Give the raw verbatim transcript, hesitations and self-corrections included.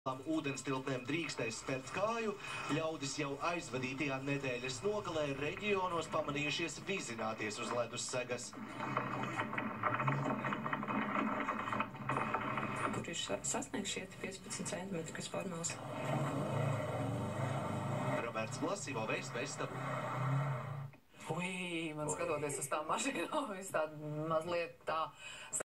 Ūdens tilpēm drīkstēs spērt kāju, ļaudis jau aizvadītajā nedēļas nogalē reģionos pamanījušies vizināties uz ledus segas. Kur ir sasniegts šie piecpadsmit centimetri, kas formāls? Roberts Blasīvo, Veiss Veistabu. Ui, man skatoties uz tā mašīnu, viss tā mazliet tā